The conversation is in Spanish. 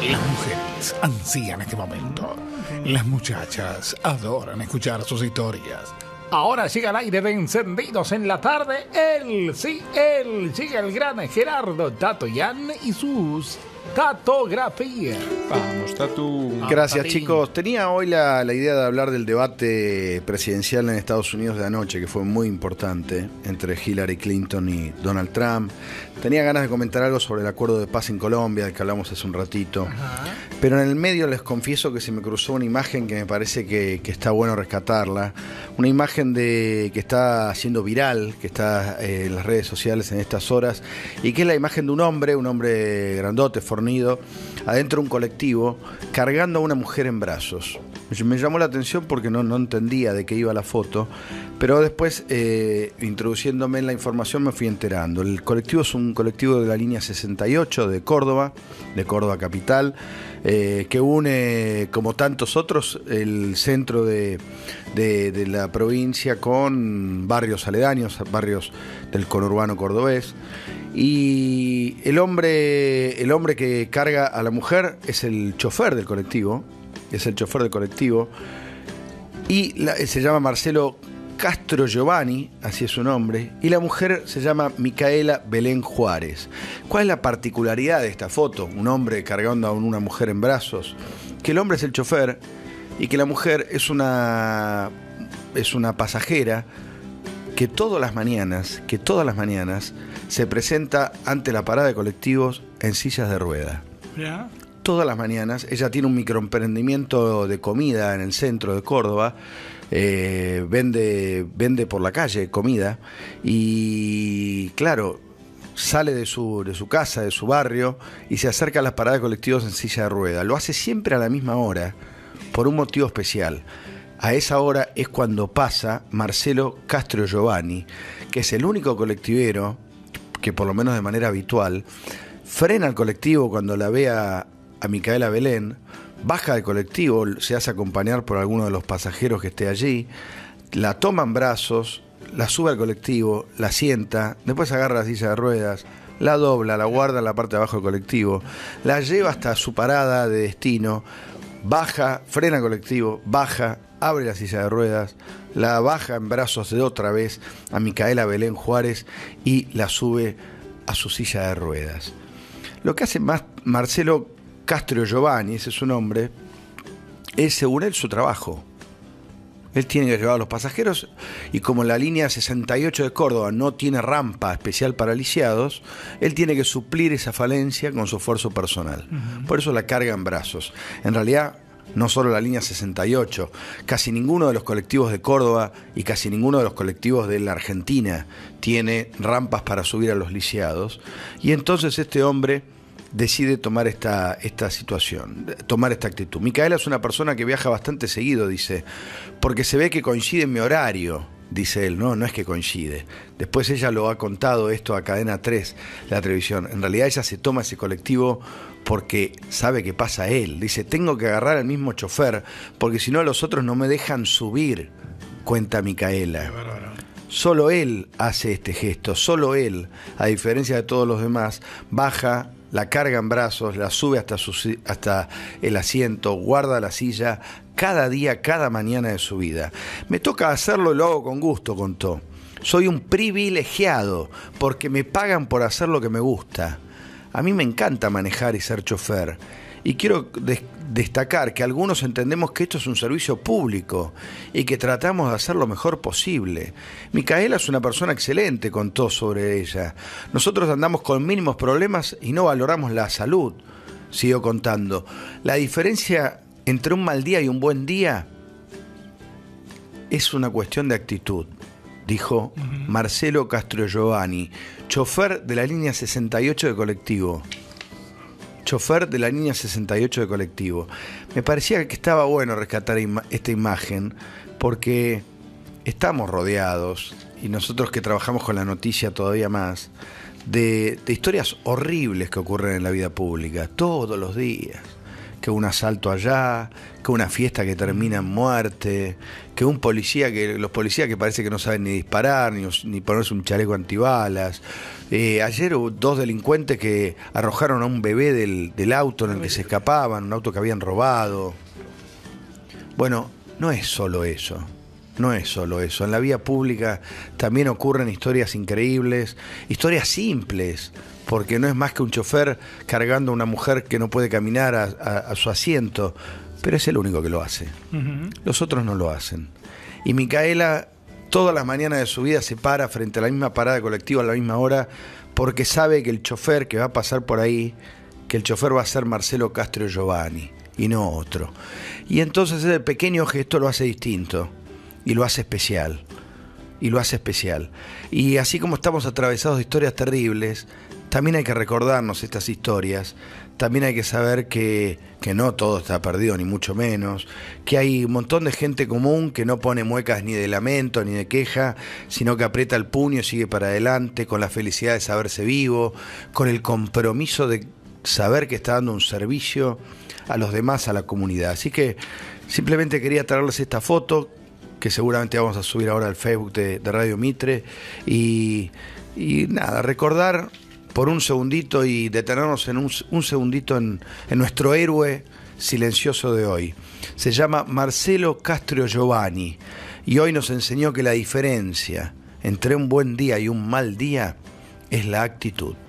Las mujeres ansían este momento. Las muchachas adoran escuchar sus historias. Ahora llega al aire de Encendidos en la Tarde. Él, llega el gran Gerardo Tatoyan y sus tatografías. Vamos, Tatu. Gracias, chicos. Tenía hoy la idea de hablar del debate presidencial en Estados Unidos de anoche, que fue muy importante, entre Hillary Clinton y Donald Trump. Tenía ganas de comentar algo sobre el acuerdo de paz en Colombia, del que hablamos hace un ratito. Ajá. Pero en el medio les confieso que se me cruzó una imagen que me parece que está bueno rescatarla. Una imagen que está siendo viral, que está en las redes sociales en estas horas, y que es la imagen de un hombre grandote, fornido, adentro de un colectivo, cargando a una mujer en brazos. Me llamó la atención porque no entendía de qué iba la foto, pero después, introduciéndome en la información, me fui enterando. El colectivo es un colectivo de la línea 68 de Córdoba capital, que une, como tantos otros, el centro de la provincia con barrios aledaños, barrios del conurbano cordobés. Y el hombre que carga a la mujer es el chofer del colectivo. Y se llama Marcelo Castro Giovanni, así es su nombre, y la mujer se llama Micaela Belén Juárez. ¿Cuál es la particularidad de esta foto? Un hombre cargando a una mujer en brazos, que el hombre es el chofer y que la mujer es una pasajera que todas las mañanas se presenta ante la parada de colectivos en sillas de rueda. ¿Ya? Todas las mañanas. Ella tiene un microemprendimiento de comida en el centro de Córdoba. Vende por la calle comida y, claro, sale de su casa, de su barrio, y se acerca a las paradas de colectivos en silla de rueda. Lo hace siempre a la misma hora, por un motivo especial. A esa hora es cuando pasa Marcelo Castro Giovanni, que es el único colectivero que, por lo menos de manera habitual, frena al colectivo cuando la ve a Micaela Belén, baja del colectivo, se hace acompañar por alguno de los pasajeros que esté allí, la toma en brazos, la sube al colectivo, la sienta, después agarra la silla de ruedas, la dobla, la guarda en la parte de abajo del colectivo, la lleva hasta su parada de destino, baja, frena el colectivo, baja, abre la silla de ruedas, la baja en brazos de otra vez a Micaela Belén Juárez y la sube a su silla de ruedas. Lo que hace Marcelo Castro Giovanni, ese es su nombre, es, según él, su trabajo. Él tiene que llevar a los pasajeros, y como la línea 68 de Córdoba no tiene rampa especial para lisiados, él tiene que suplir esa falencia con su esfuerzo personal. Por eso la carga en brazos. En realidad, no solo la línea 68, casi ninguno de los colectivos de Córdoba y casi ninguno de los colectivos de la Argentina tiene rampas para subir a los lisiados. Y entonces este hombre decide tomar esta situación, tomar esta actitud. Micaela es una persona que viaja bastante seguido, dice, porque se ve que coincide en mi horario, dice él. No es que coincide. Después ella lo ha contado esto a Cadena 3, la televisión. En realidad ella se toma ese colectivo porque sabe que pasa él. Dice, tengo que agarrar al mismo chofer, porque si no los otros no me dejan subir, cuenta Micaela. Solo él hace este gesto, solo él, a diferencia de todos los demás, baja, la carga en brazos, la sube hasta el asiento, guarda la silla cada día, cada mañana de su vida. Me toca hacerlo y lo hago con gusto, contó. Soy un privilegiado porque me pagan por hacer lo que me gusta. A mí me encanta manejar y ser chofer. Y quiero destacar que algunos entendemos que esto es un servicio público y que tratamos de hacer lo mejor posible. Micaela es una persona excelente, contó sobre ella. Nosotros andamos con mínimos problemas y no valoramos la salud, siguió contando. La diferencia entre un mal día y un buen día es una cuestión de actitud, dijo Marcelo Castro Giovanni, chofer de la línea 68 de colectivo. Chofer de la línea 68 de colectivo. Me parecía que estaba bueno rescatar esta imagen porque estamos rodeados, y nosotros que trabajamos con la noticia todavía más, de historias horribles que ocurren en la vida pública todos los días. que un asalto allá, que una fiesta que termina en muerte, que un policía, que los policías que parece que no saben ni disparar, ni ponerse un chaleco antibalas. Ayer hubo 2 delincuentes que arrojaron a un bebé del auto en el que se escapaban, un auto que habían robado. Bueno, no es solo eso. No es solo eso. En la vía pública también ocurren historias increíbles, historias simples, porque no es más que un chofer cargando a una mujer que no puede caminar a su asiento, pero es el único que lo hace. Los otros no lo hacen. Y Micaela, todas las mañanas de su vida se para frente a la misma parada colectiva a la misma hora, porque sabe que el chofer que va a pasar por ahí, que el chofer va a ser Marcelo Castro Giovanni, y no otro. Y entonces ese pequeño gesto lo hace distinto. Y lo hace especial. Y lo hace especial. Y así como estamos atravesados de historias terribles, también hay que recordarnos estas historias. También hay que saber que no todo está perdido, ni mucho menos. Que hay un montón de gente común que no pone muecas ni de lamento, ni de queja, sino que aprieta el puño y sigue para adelante, con la felicidad de saberse vivo, con el compromiso de saber que está dando un servicio a los demás, a la comunidad. Así que simplemente quería traerles esta foto, que seguramente vamos a subir ahora al Facebook de Radio Mitre, y nada, recordar por un segundito y detenernos en un segundito en nuestro héroe silencioso de hoy. Se llama Marcelo Castro Giovanni, y hoy nos enseñó que la diferencia entre un buen día y un mal día es la actitud.